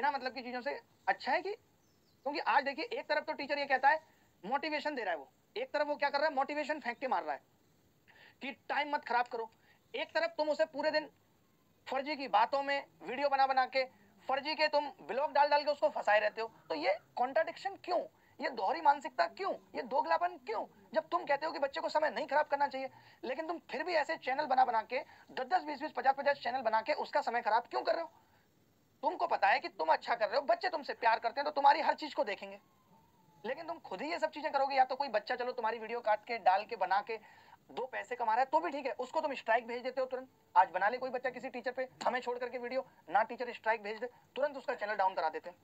बिना मतलब की चीजों से अच्छा है कि, क्योंकि आज देखिए एक तरफ तो टीचर ये कहता है मोटिवेशन दे रहा है, वो एक तरफ वो क्या कर रहा है, मोटिवेशन फेंक के मार रहा है कि टाइम मत खराब करो। एक तरफ तुम उसे पूरे दिन फर्जी की बातों में वीडियो बना बना के, फर्जी के तुम ब्लॉग डाल डाल के उसको फंसाए रहते हो। तो ये कॉन्ट्राडिक्शन क्यों, ये दोहरी मानसिकता क्यों, ये दोगलापन क्यों? जब तुम कहते हो कि बच्चे को समय नहीं खराब करना चाहिए, लेकिन तुम फिर भी ऐसे चैनल बना बना के 10-10, 20-20, 50-50 चैनल बना के उसका समय खराब क्यों कर रहे हो? तुमको पता है कि तुम अच्छा कर रहे हो, बच्चे तुमसे प्यार करते हैं तो तुम्हारी हर चीज को देखेंगे, लेकिन तुम खुद ही ये सब चीजें करोगे। या तो कोई बच्चा चलो तुम्हारी वीडियो काट के डाल के बना के 2 पैसे कमा रहा है तो भी ठीक है, उसको तुम स्ट्राइक भेज देते हो तुरंत। आज बना ले कोई बच्चा किसी टीचर पे हमें छोड़ करके वीडियो, ना टीचर स्ट्राइक भेज दे, तुरंत उसका चैनल डाउन करा देते हैं।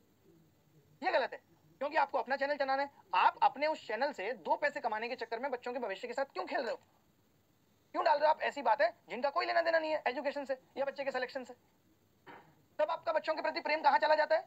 ये गलत है, क्योंकि आपको अपना चैनल चलाना है। आप अपने उस चैनल से 2 पैसे कमाने के चक्कर में बच्चों के भविष्य के साथ क्यों खेल रहे हो? क्यों डाल रहे हो आप ऐसी बातें जिनका कोई लेना देना नहीं है एजुकेशन से या बच्चे के सिलेक्शन से? तब आपका बच्चों के प्रति प्रेम कहां चला जाता है?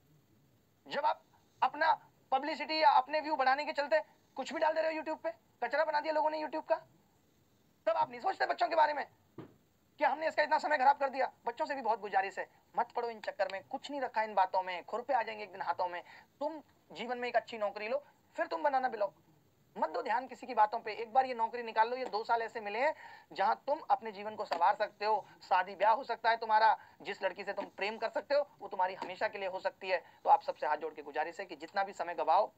जब आप अपना पब्लिसिटी या अपने व्यू बढ़ाने के चलते कुछ भी डाल दे रहे हो यूट्यूब पे, कचरा बना दिया लोगों ने यूट्यूब का, तब आप नहीं सोचते बच्चों के बारे में कि हमने इसका इतना समय खराब कर दिया। बच्चों से भी बहुत गुजारिश है, मत पड़ो इन चक्कर में, कुछ नहीं रखा इन बातों में, खुरपे आ जाएंगे एक दिन हाथों में। तुम जीवन में एक अच्छी नौकरी लो, फिर तुम बनाना ब्लॉग, मत दो ध्यान किसी की बातों पे। एक बार ये नौकरी निकाल लो, ये 2 साल ऐसे मिले हैं जहां तुम अपने जीवन को संवार सकते हो, शादी ब्याह हो सकता है तुम्हारा, जिस लड़की से तुम प्रेम कर सकते हो वो तुम्हारी हमेशा के लिए हो सकती है। तो आप सबसे हाथ जोड़ के गुजारिश है कि जितना भी समय गवाओ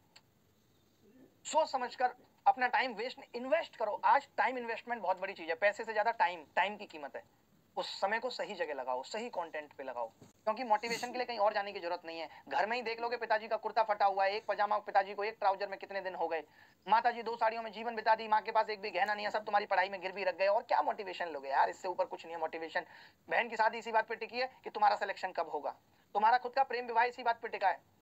सोच समझकर अपना टाइम वेस्ट इन्वेस्ट करो। आज टाइम इन्वेस्टमेंट बहुत बड़ी चीज है, पैसे से ज्यादा टाइम की कीमत है। उस समय को सही जगह लगाओ, सही कंटेंट पे लगाओ, क्योंकि मोटिवेशन के लिए कहीं और जाने की जरूरत नहीं है। घर में ही देख लोगे पिताजी का कुर्ता फटा हुआ है, एक पजामा पिताजी को, एक ट्राउजर में कितने दिन हो गए, माताजी 2 साड़ियों में जीवन बिता दी, माँ के पास एक भी गहना नहीं है, सब तुम्हारी पढ़ाई में गिरवी रख गए, और क्या मोटिवेशन लोगे यार? इससे ऊपर कुछ नहीं है मोटिवेशन। बहन की शादी इसी बात पे टिकी है कि तुम्हारा सिलेक्शन कब होगा, तुम्हारा खुद का प्रेम विवाह इसी बात पे टिका है।